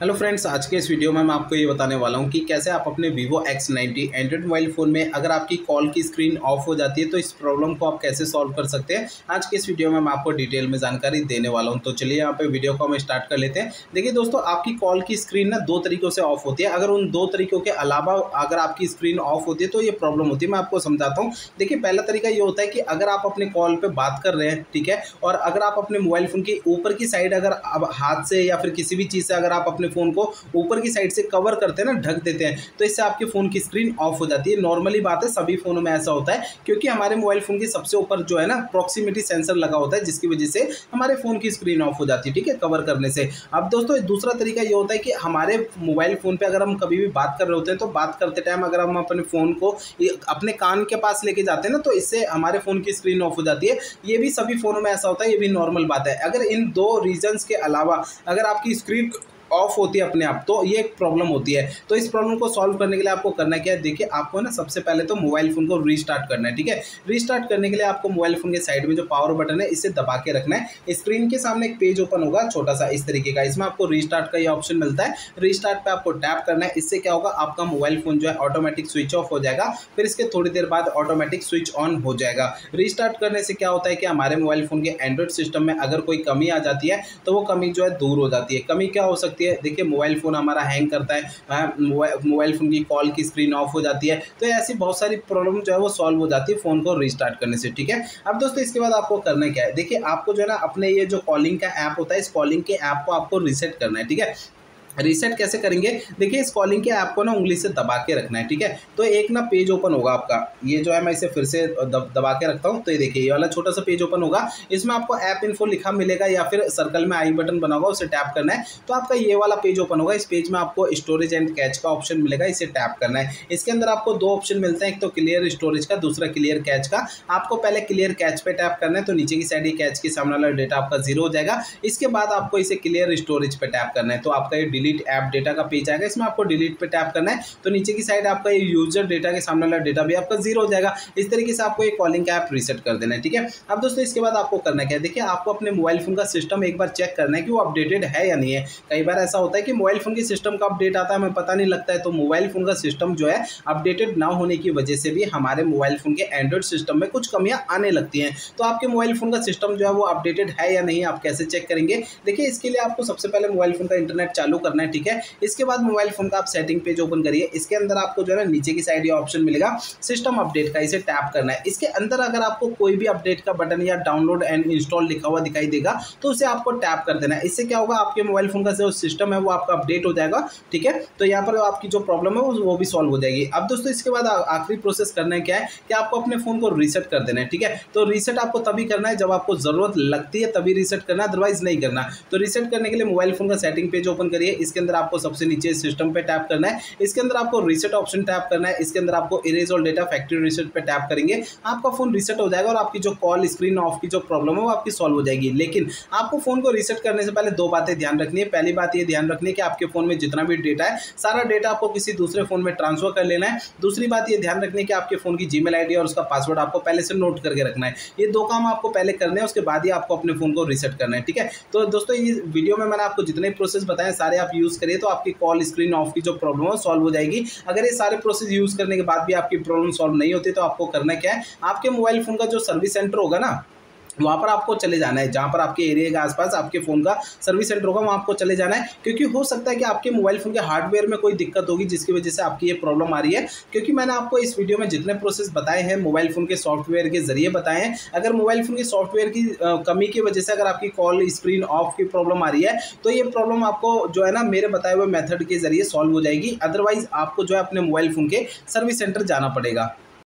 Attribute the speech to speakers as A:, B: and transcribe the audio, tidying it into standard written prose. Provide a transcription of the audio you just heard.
A: Hello friends, आज के इस वीडियो में मैं आपको ये बताने वाला हूँ कि कैसे आप अपने Vivo X90 Android mobile phone में अगर आपकी कॉल की स्क्रीन ऑफ हो जाती है तो इस प्रॉब्लम को आप कैसे सॉल्व कर सकते हैं। आज के इस वीडियो में मैं आपको डिटेल में जानकारी देने वाला हूँ। तो चलिए यहाँ पे वीडियो को हम स्टार्ट कर लेते हैं। देखिए दोस्तों, आपकी कॉल की स्क्रीन ना दो तरीक़ों से ऑफ होती है। अगर उन दो तरीक़ों के अलावा अगर आपकी स्क्रीन ऑफ होती है तो ये प्रॉब्लम होती है। मैं आपको समझाता हूँ। देखिए, पहला तरीका ये होता है कि अगर आप अपने कॉल पर बात कर रहे हैं, ठीक है, और अगर आप अपने मोबाइल फ़ोन की ऊपर की साइड अगर अब हाथ से या फिर किसी भी चीज़ से अगर आप अपने फ़ोन को ऊपर की साइड से कवर करते हैं ना, ढक देते हैं, तो इससे आपके फ़ोन की स्क्रीन ऑफ हो जाती है। नॉर्मली बात है, सभी फ़ोनों में ऐसा होता है क्योंकि हमारे मोबाइल फ़ोन के सबसे ऊपर जो है ना प्रॉक्सिमिटी सेंसर लगा होता है, जिसकी वजह से हमारे फ़ोन की स्क्रीन ऑफ हो जाती है, ठीक है, कवर करने से। अब दोस्तों, दूसरा तरीका ये होता है कि हमारे मोबाइल फ़ोन पे अगर हम कभी भी बात कर रहे होते हैं तो बात करते टाइम अगर हम अपने फ़ोन को अपने कान के पास लेके जाते हैं ना, तो इससे हमारे फ़ोन की स्क्रीन ऑफ हो जाती है। ये भी सभी फ़ोनों में ऐसा होता है, ये भी नॉर्मल बात है। अगर इन दो रीजंस के अलावा अगर आपकी स्क्रीन ऑफ होती है अपने आप, तो ये एक प्रॉब्लम होती है। तो इस प्रॉब्लम को सॉल्व करने के लिए आपको करना क्या है, देखिए, आपको ना सबसे पहले तो मोबाइल फ़ोन को रीस्टार्ट करना है, ठीक है। रीस्टार्ट करने के लिए आपको मोबाइल फ़ोन के साइड में जो पावर बटन है इसे दबा के रखना है। स्क्रीन के सामने एक पेज ओपन होगा छोटा सा इस तरीके का, इसमें आपको रीस्टार्ट का ये ऑप्शन मिलता है। रीस्टार्ट पे आपको टैप करना है। इससे क्या होगा, आपका मोबाइल फ़ोन जो है ऑटोमेटिक स्विच ऑफ हो जाएगा, फिर इसके थोड़ी देर बाद ऑटोमेटिक स्विच ऑन हो जाएगा। रीस्टार्ट करने से क्या होता है कि हमारे मोबाइल फ़ोन के एंड्रॉइड सिस्टम में अगर कोई कमी आ जाती है तो वो कमी जो है दूर हो जाती है। कमी क्या हो सकती है, देखिए, मोबाइल फ़ोन हमारा हैंग करता है, मोबाइल फ़ोन की कॉल की स्क्रीन ऑफ हो जाती है, तो ऐसी बहुत सारी प्रॉब्लम जो है वो सॉल्व हो जाती है फ़ोन को रीस्टार्ट करने से, ठीक है। अब दोस्तों, इसके बाद आपको करना क्या है, देखिए, आपको जो है ना अपने ये जो कॉलिंग का ऐप होता है, इस कॉलिंग के ऐप को आपको रीसेट करना है, ठीक है। रीसेट कैसे करेंगे, देखिए, इस कॉलिंग के ऐप को ना उंगली से दबा के रखना है, ठीक है। तो एक ना पेज ओपन होगा आपका, ये जो है मैं इसे फिर से दबा के रखता हूँ, तो ये देखिए, ये वाला छोटा सा पेज ओपन होगा। इसमें आपको ऐप इन्फो लिखा मिलेगा या फिर सर्कल में आई बटन बना होगा, उसे टैप करना है तो आपका ये वाला पेज ओपन होगा। इस पेज में आपको स्टोरेज एंड कैच का ऑप्शन मिलेगा, इसे टैप करना है। इसके अंदर आपको दो ऑप्शन मिलते हैं, एक तो क्लियर स्टोरेज का, दूसरा क्लियर कैच का। आपको पहले क्लियर कैच पे टैप करना है, तो नीचे की साइड ये कैच के सामने वाला डेटा आपका 0 हो जाएगा। इसके बाद आपको इसे क्लियर स्टोरेज पे टैप करना है, तो आपका ये डिलीट ऐप डेटा पेज आएगा। इसमें आपको डिलीट पे टैप करना है, तो नीचे की साइड आपका ये यूजर डेटा के सामने वाला डेटा भी आपका 0 हो जाएगा। इस तरीके से आपको ये कॉलिंग का ऐप रीसेट कर देना है, ठीक है। अब दोस्तों, इसके बाद आपको करना क्या है, देखिए, आपको अपने मोबाइल फोन का सिस्टम एक बार चेक करना है कि वो अपडेटेड है या नहीं है। कई बार ऐसा होता है कि मोबाइल फोन की सिस्टम का अपडेट आता है, हमें पता नहीं लगता है, तो मोबाइल फोन का सिस्टम जो है अपडेटेड ना होने की वजह से भी हमारे मोबाइल फोन के एंड्रॉइड सिस्टम में कुछ कमियां आने लगती हैं। तो आपके मोबाइल फोन का सिस्टम जो है वो अपडेटेड है या नहीं, आप कैसे चेक करेंगे, देखिए, इसके लिए आपको सबसे पहले मोबाइल फोन का इंटरनेट चालू करना है, ठीक है। इसके बाद मोबाइल फोन आप सेटिंग पेज ओपन करिए। इसके अंदर आपको जो है नीचे की साइड ये ऑप्शन मिलेगा सिस्टम अपडेट का, इसे टैप करना है। इसके अंदर अगर आपको कोई भी अपडेट का बटन या डाउनलोड एंड इंस्टॉल लिखा हुआ दिखाई देगा तो उसे आपको टैप कर देना है। इससे क्या होगा, आपके मोबाइल फोन का जो सिस्टम है वो आपका अपडेट हो जाएगा, ठीक है। तो यहाँ पर आपकी जो प्रॉब्लम है वो भी सॉल्व हो जाएगी। अब दोस्तों, इसके बाद आखिरी प्रोसेस करना है क्या है कि आपको अपने फोन को रीसेट कर देना है, ठीक है। तो रीसेट आपको तभी करना है जब आपको जरूरत लगती है, तभी रीसेट करना है, अदरवाइज नहीं करना। तो रीसेट करने के लिए मोबाइल फोन का सेटिंग पेज ओपन करिए। इसके अंदर आपको सबसे नीचे सिस्टम पे टैप करना है। इसके अंदर आपको रीसेट ऑप्शन टैप करना है। इसके अंदर आपको erase all data factory reset पे टैप करेंगे, आपका फोन रीसेट हो जाएगा और आपकी जो कॉल स्क्रीन ऑफ की जो प्रॉब्लम है वो आपकी सॉल्व हो जाएगी। लेकिन आपको फोन को रीसेट करने से पहले दो बातें ध्यान रखनी है। पहली बात ये ध्यान रखनी है कि आपके फोन में जितना भी डेटा है, सारा डेटा आपको किसी दूसरे फोन में ट्रांसफर कर लेना है। दूसरी बात ये ध्यान रखनी है कि आपके फोन की जीमेल आईडी और उसका पासवर्ड आपको पहले से नोट करके रखना है। ये दो काम आपको पहले करने हैं, उसके बाद ही आपको अपने फोन को रीसेट करना है, ठीक है। तो दोस्तों, ये वीडियो में मैंने आपको जितने प्रोसेस बताए सारे आप यूज करिए, तो आपकी कॉल स्क्रीन ऑफ की जो प्रॉब्लम है सॉल्व हो जाएगी। अगर ये सारे प्रोसेस यूज करने के बाद भी आपकी प्रॉब्लम सॉल्व नहीं होती तो आपको करना क्या है, आपके मोबाइल फोन का जो सर्विस सेंटर होगा ना, वहाँ पर आपको चले जाना है। जहाँ पर आपके एरिया के आसपास आपके फ़ोन का सर्विस सेंटर होगा वहाँ आपको चले जाना है, क्योंकि हो सकता है कि आपके मोबाइल फ़ोन के हार्डवेयर में कोई दिक्कत होगी जिसकी वजह से आपकी ये प्रॉब्लम आ रही है। क्योंकि मैंने आपको इस वीडियो में जितने प्रोसेस बताए हैं मोबाइल फ़ोन के सॉफ्टवेयर के जरिए बताए हैं। अगर मोबाइल फ़ोन के सॉफ्टवेयर की कमी की वजह से अगर आपकी कॉल स्क्रीन ऑफ की प्रॉब्लम आ रही है तो ये प्रॉब्लम आपको जो है ना मेरे बताए हुए मेथड के जरिए सॉल्व हो जाएगी। अदरवाइज आपको जो है अपने मोबाइल फ़ोन के सर्विस सेंटर जाना पड़ेगा।